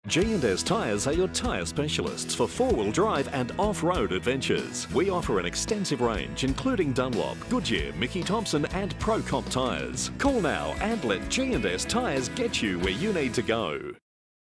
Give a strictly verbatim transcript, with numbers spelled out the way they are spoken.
G and S Tyres are your tyre specialists for four-wheel drive and off-road adventures. We offer an extensive range including Dunlop, Goodyear, Mickey Thompson and Pro Comp tyres. Call now and let G and S Tyres get you where you need to go.